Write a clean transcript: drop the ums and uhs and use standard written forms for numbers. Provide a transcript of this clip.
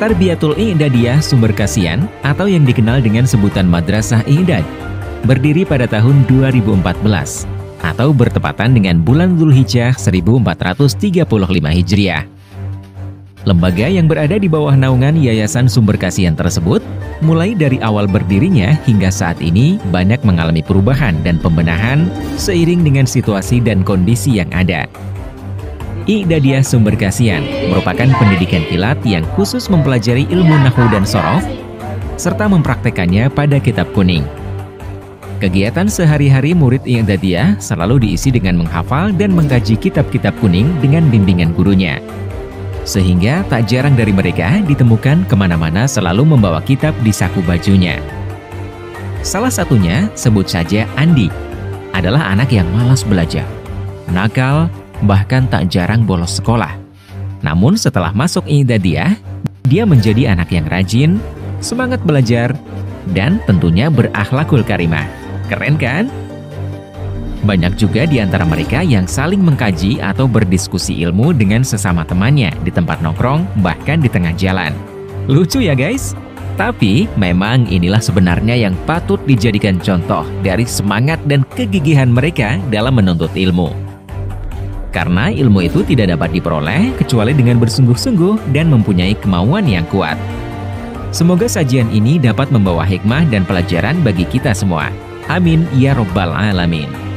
Tarbiyatul I'dadiyah Sumber Kasihan atau yang dikenal dengan sebutan Madrasah I'dad berdiri pada tahun 2014 atau bertepatan dengan bulan Dzulhijjah 1435 Hijriah. Lembaga yang berada di bawah naungan Yayasan Sumber Kasihan tersebut mulai dari awal berdirinya hingga saat ini banyak mengalami perubahan dan pembenahan seiring dengan situasi dan kondisi yang ada. I'dadiyah Sumber Kasihan merupakan pendidikan kilat yang khusus mempelajari ilmu nahwu dan shorof serta mempraktekannya pada kitab kuning. Kegiatan sehari-hari murid I'dadiyah selalu diisi dengan menghafal dan mengkaji kitab-kitab kuning dengan bimbingan gurunya. Sehingga tak jarang dari mereka ditemukan kemana-mana selalu membawa kitab di saku bajunya. Salah satunya, sebut saja Andi, adalah anak yang malas belajar, nakal, bahkan tak jarang bolos sekolah. Namun setelah masuk I'dadiyah, dia menjadi anak yang rajin, semangat belajar, dan tentunya berakhlakul karimah. Keren kan? Banyak juga di antara mereka yang saling mengkaji atau berdiskusi ilmu dengan sesama temannya di tempat nongkrong, bahkan di tengah jalan. Lucu ya guys? Tapi memang inilah sebenarnya yang patut dijadikan contoh dari semangat dan kegigihan mereka dalam menuntut ilmu. Karena ilmu itu tidak dapat diperoleh kecuali dengan bersungguh-sungguh dan mempunyai kemauan yang kuat. Semoga sajian ini dapat membawa hikmah dan pelajaran bagi kita semua. Amin ya Rabbal Alamin.